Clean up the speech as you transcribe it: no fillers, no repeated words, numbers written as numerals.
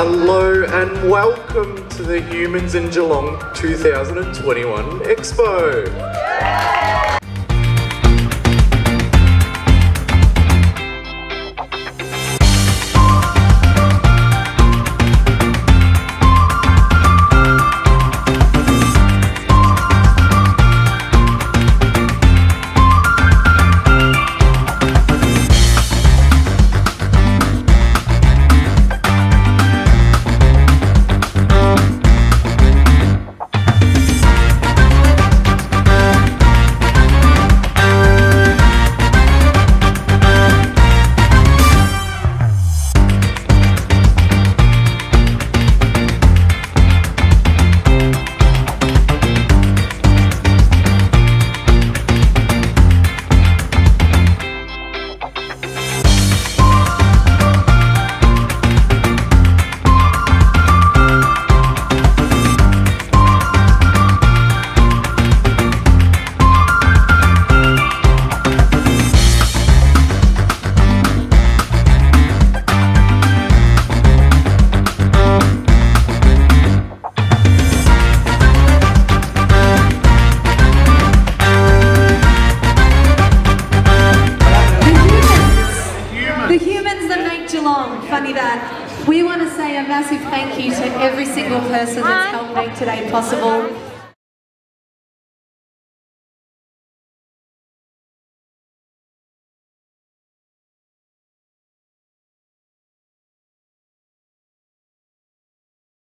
Hello and welcome to the Humans in Geelong 2021 Expo. Funny that. We want to say a massive thank you to every single person that's helped make today possible.